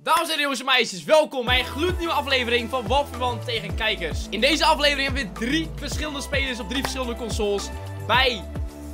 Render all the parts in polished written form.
Dames en heren, jongens en meisjes, welkom bij een gloednieuwe aflevering van Walverwant tegen kijkers. In deze aflevering hebben we 3 verschillende spelers op 3 verschillende consoles bij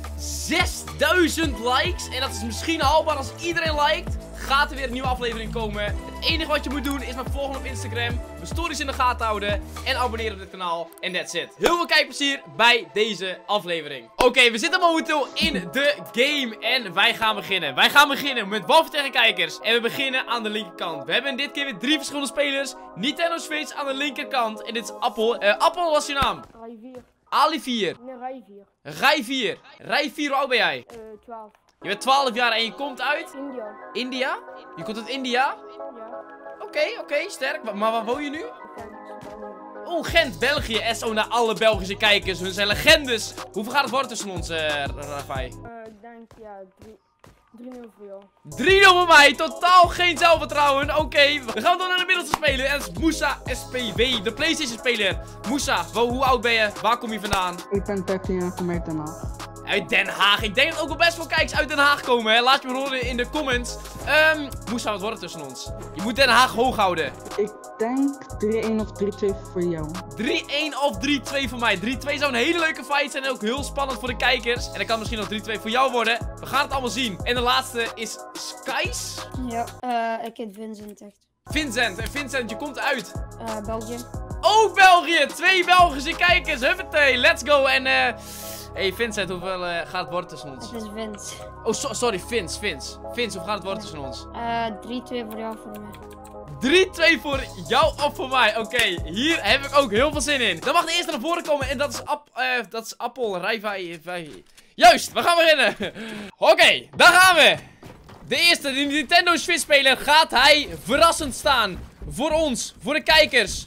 6000 likes. En dat is misschien haalbaar als iedereen liked. Gaat er weer een nieuwe aflevering komen. Het enige wat je moet doen is me volgen op Instagram, mijn stories in de gaten houden en abonneren op dit kanaal. En that's it. Heel veel kijkplezier bij deze aflevering. Oké, we zitten momenteel in de game en wij gaan beginnen. Wij gaan beginnen met Walver tegen kijkers. En we beginnen aan de linkerkant. We hebben dit keer weer 3 verschillende spelers. Nintendo Switch aan de linkerkant. En dit is Appel. Appel, wat is je naam? Rij 4. Ali 4. Nee, Rij 4. Rij 4. Rij 4, hoe oud ben jij? 12. Je bent 12 jaar en je komt uit? India. India? Je komt uit India? Ja. Oké, sterk. Maar waar woon je nu? Oh, Gent, België. SO naar alle Belgische kijkers. Hun zijn legendes. Hoeveel gaat het worden tussen ons, Rafai? Ik denk, ja, 3-0 voor jou. 3-0 voor mij. Totaal geen zelfvertrouwen. Oké, we gaan door naar de middelste speler. En dat is Moussa SPW, de PlayStation speler. Moussa, hoe oud ben je? Waar kom je vandaan? Ik ben 13 en kom uit Den Haag. Uit Den Haag. Ik denk dat ook wel best wel kijkers uit Den Haag komen, hè. Laat je me horen in de comments. Moussa, wat wordt het tussen ons? Je moet Den Haag hoog houden. Ik denk 3-1 of 3-2 voor jou. 3-1 of 3-2 voor mij. 3-2 zou een hele leuke fight zijn en ook heel spannend voor de kijkers. En dan kan misschien nog 3-2 voor jou worden. We gaan het allemaal zien. En de laatste is Skies. Ja. Ik heet Vincent, echt. Vincent. En Vincent, je komt uit België. ook België. 2 Belgische kijkers. Huppatee, let's go. En hey Vincent, hoeveel gaat het worden tussen ons? Het is Vince. Oh, sorry, Vince. Vince, hoe gaat het worden tussen ons? 3-2 voor jou, voor mij. 3-2 voor jou of voor mij. Oké, hier heb ik ook heel veel zin in. Dan mag de eerste naar voren komen en dat is Appel. Rijvij. Juist, we gaan beginnen. Oké, daar gaan we. De eerste, de Nintendo Switch speler, gaat hij verrassend staan. Voor ons, voor de kijkers.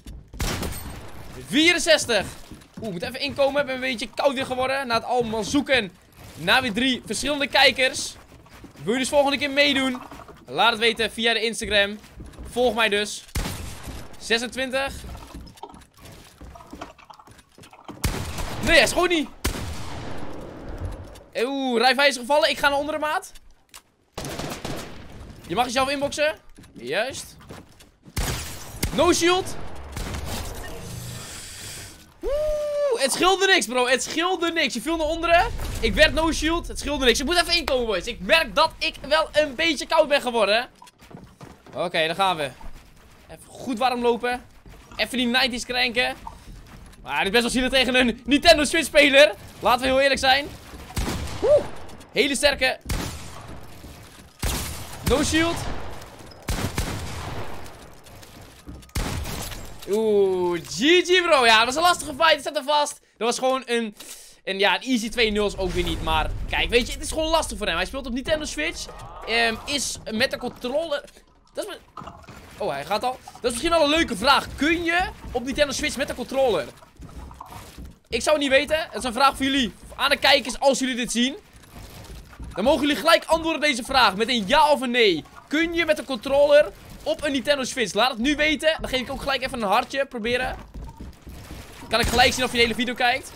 64. Moet even inkomen. Ik ben een beetje koud weer geworden. Na het allemaal zoeken naar weer 3 verschillende kijkers. Wil je dus volgende keer meedoen? Laat het weten via de Instagram. Volg mij dus. 26. Nee, hij is gewoon niet. Rijvij is gevallen. Ik ga naar onderen, maat. Je mag jezelf inboxen. Juist. No shield. Het scheelde niks, bro. Het scheelde niks. Je viel naar onderen. Ik werd no shield. Het scheelde niks. Ik moet even inkomen, boys. Ik merk dat ik wel een beetje koud ben geworden. Oké, dan gaan we. Even goed warm lopen. Even die 90's krijgen. Maar dit is best wel zielig tegen een Nintendo Switch speler. Laten we heel eerlijk zijn. Hele sterke. No shield. GG bro. Ja, dat was een lastige fight. Het staat er vast. Dat was gewoon een easy 2-0 is ook weer niet. Maar kijk, weet je, het is gewoon lastig voor hem. Hij speelt op Nintendo Switch. Is met de controller. Dat is hij gaat al. Dat is misschien al een leuke vraag. Kun je op Nintendo Switch met de controller? Ik zou het niet weten. Het is een vraag voor jullie. Aan de kijkers, als jullie dit zien. Dan mogen jullie gelijk antwoorden op deze vraag. Met een ja of een nee. Kun je met de controller op een Nintendo Switch? Laat het nu weten. Dan geef ik ook gelijk even een hartje. Proberen. Kan ik gelijk zien of je de hele video kijkt.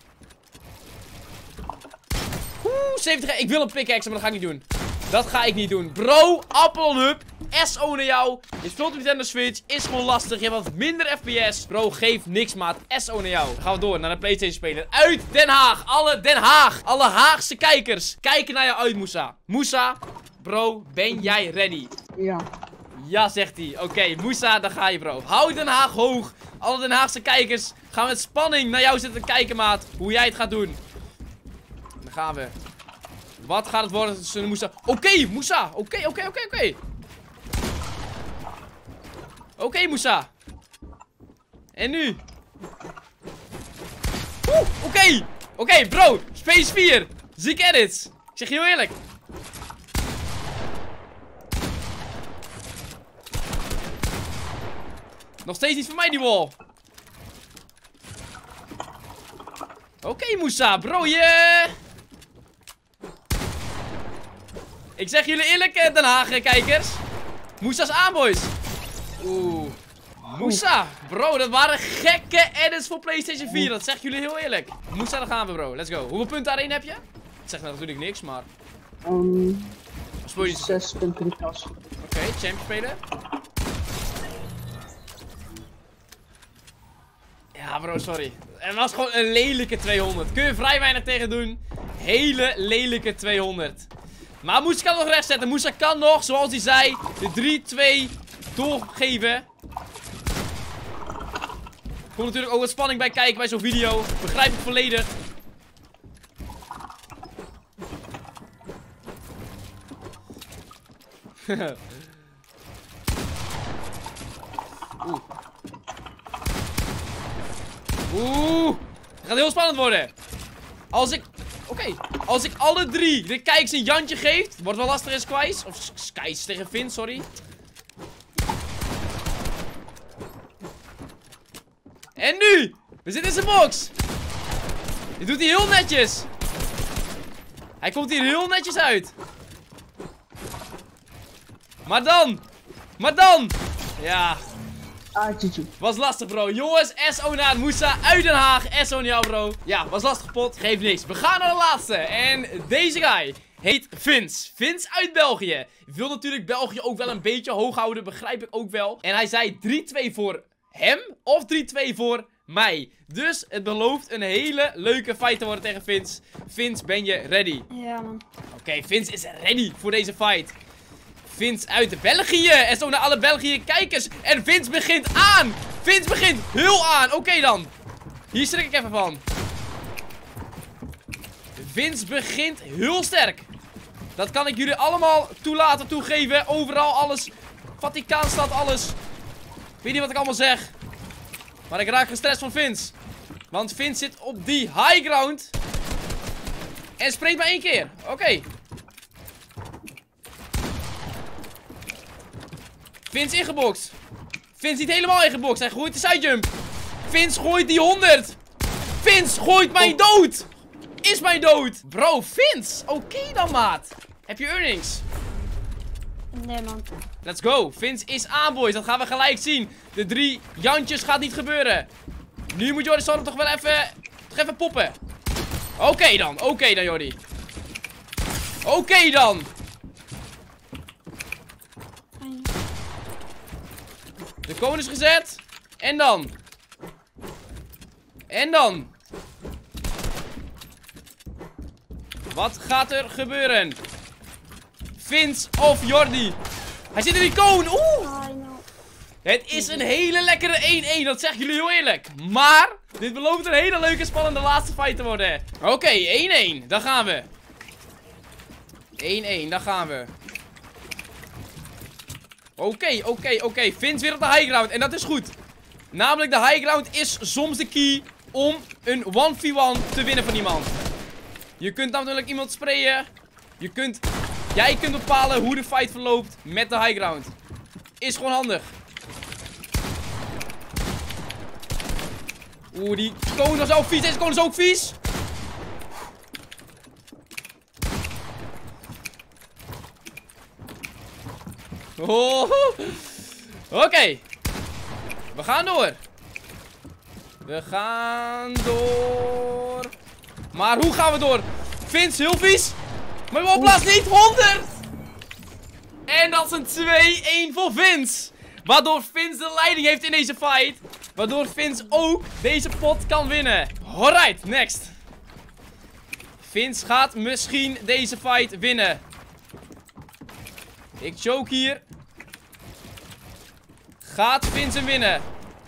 70. Ik wil een pickaxe, maar dat ga ik niet doen. Dat ga ik niet doen. Bro, Appelhub. SO naar jou. Je speelt op Nintendo Switch. Is gewoon lastig. Je hebt wat minder FPS. Bro, geef niks, maat. SO naar jou. Dan gaan we door naar de PlayStation speler. Uit Den Haag. Alle Den Haag. Alle Haagse kijkers. Kijken naar jou uit, Moussa. Moussa, bro, ben jij ready? Ja. Ja, zegt hij. Oké, Moussa, daar ga je, bro. Hou Den Haag hoog. Alle Den Haagse kijkers gaan met spanning naar jou zitten kijken, maat. Hoe jij het gaat doen. Dan gaan we. Wat gaat het worden tussen Moussa? Oké, Moussa. Oké. Oké, Moussa. En nu? Oké, bro. Space 4. Ziek edits. Ik zeg je heel eerlijk. Nog steeds niet voor mij die wall. Oké, Moussa, bro, Ik zeg jullie eerlijk, Den Haag, kijkers. Moussa's aan, boys. Moussa, bro, dat waren gekke edits voor PlayStation 4. Dat zeg jullie heel eerlijk. Moussa, daar gaan we, bro. Let's go. Hoeveel punten daarin heb je? Dat zegt nou natuurlijk niks, maar... Speel je 6 punten in de klas. Oké, champion spelen. Ja, bro, sorry. Het was gewoon een lelijke 200. Kun je vrij weinig tegen doen. Hele lelijke 200. Maar Moesa kan nog rechtzetten. Moesa kan nog, zoals hij zei, de 3-2 doorgeven. Er komt natuurlijk ook wat spanning bij kijken bij zo'n video. Begrijp ik volledig. Oeh. Het gaat heel spannend worden. Als ik... Oké. Als ik alle 3 de kijks een Jantje geef. Wordt wel lastig in Skies. Of Skies tegen Vince, sorry. En nu. We zitten in zijn box. Dit doet hij heel netjes. Hij komt hier heel netjes uit. Maar dan. Ja. Was lastig, bro. Jongens, SO naar Moesa uit Den Haag. SO naar jou, bro. Ja, was lastig pot. Geeft niks. We gaan naar de laatste. En deze guy heet Vince. Vince uit België. Wil natuurlijk België ook wel een beetje hoog houden. Begrijp ik ook wel. En hij zei 3-2 voor hem of 3-2 voor mij. Dus het belooft een hele leuke fight te worden tegen Vince. Vince, ben je ready? Ja, man. Oké, Vince is ready voor deze fight. Vince uit België. En zo naar alle België kijkers. En Vince begint aan. Vince begint heel aan. Oké dan. Hier schrik ik even van. Vince begint heel sterk. Dat kan ik jullie allemaal toegeven. Overal alles. Vaticaanstad, alles. Ik weet niet wat ik allemaal zeg. Maar ik raak gestrest van Vince. Want Vince zit op die high ground. En springt maar 1 keer. Oké. Vince ingeboxt. Vince niet helemaal ingeboxt. Hij gooit de sidejump. Vince gooit die 100. Vince gooit mij dood. Is mij dood. Bro, Vince. Oké dan, maat. Heb je earnings? Nee, man. Let's go. Vince is aan, boys. Dat gaan we gelijk zien. De 3 Jantjes gaat niet gebeuren. Nu moet Jordi Storm toch wel even poppen. Oké dan, Jordi. Oké dan. De koning is gezet. En dan. Wat gaat er gebeuren? Vince of Jordi? Hij zit in die koon. Oeh. Het is een hele lekkere 1-1. Dat zeg ik jullie heel eerlijk. Maar dit belooft een hele leuke spannende laatste fight te worden. Oké, 1-1. Daar gaan we. 1-1. Daar gaan we. Oké. Vince weer op de high ground. En dat is goed. Namelijk de high ground is soms de key om een 1v1 te winnen van iemand. Je kunt natuurlijk iemand sprayen. Jij kunt bepalen hoe de fight verloopt met de high ground. Is gewoon handig. Oeh, die koning was ook vies. Deze koning is ook vies. Oh. Oké. We gaan door. Maar hoe gaan we door? Vince, heel vies. Maar we opblaast niet. 100. En dat is een 2-1 voor Vince. Waardoor Vince de leiding heeft in deze fight. Waardoor Vince ook deze pot kan winnen. Alright, next. Vince gaat misschien deze fight winnen. Ik choke hier. Gaat Vince hem winnen?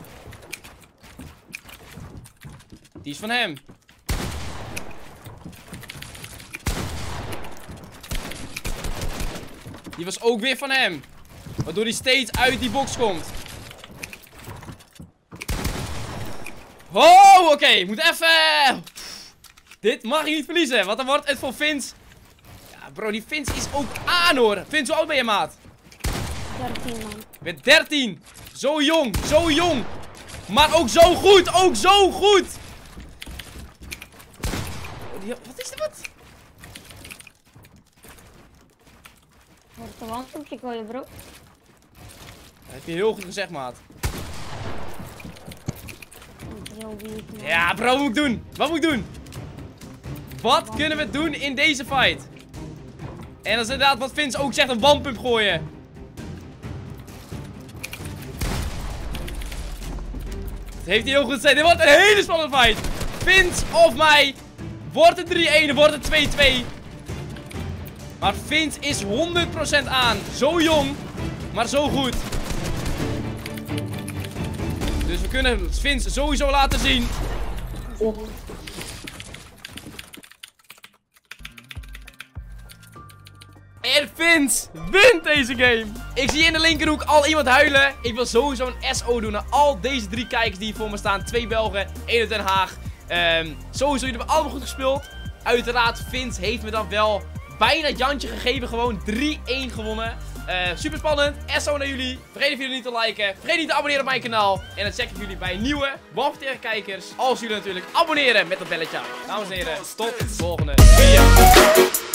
Die is van hem. Die was ook weer van hem. Waardoor hij steeds uit die box komt. Oh, oké. Moet even... Dit mag je niet verliezen. Want dan wordt het voor Vince... Ja, bro, die Vince is ook aan, hoor. Vince, hoe oud ben je, maat? 13, man. Je bent 13. Zo jong. Maar ook zo goed. Wat is dit, wat? Wordt de wand op je gooien, bro. Dat heb je heel goed gezegd, maat. Heel weak, man. Ja, bro, wat moet ik doen? Wat kunnen we doen in deze fight? En dat is inderdaad wat Vince ook zegt, een one-pump gooien. heeft hij heel goed gezegd. Dit wordt een hele spannende fight. Vince of mij. Wordt het 3-1, wordt het 2-2. Maar Vince is 100% aan. Zo jong, maar zo goed. Dus we kunnen Vince sowieso laten zien. En Vince wint deze game. Ik zie in de linkerhoek al iemand huilen. Ik wil sowieso een SO doen naar al deze 3 kijkers die hier voor me staan. 2 Belgen, 1 uit Den Haag. Sowieso, jullie hebben allemaal goed gespeeld. Uiteraard, Vince heeft me dan wel bijna Jantje gegeven. Gewoon 3-1 gewonnen. Super spannend. SO naar jullie. Vergeet jullie niet te liken. Vergeet niet te abonneren op mijn kanaal. En dan check ik jullie bij nieuwe Warfare tegen kijkers. Als jullie natuurlijk abonneren met dat belletje. Dames en heren, tot de volgende video.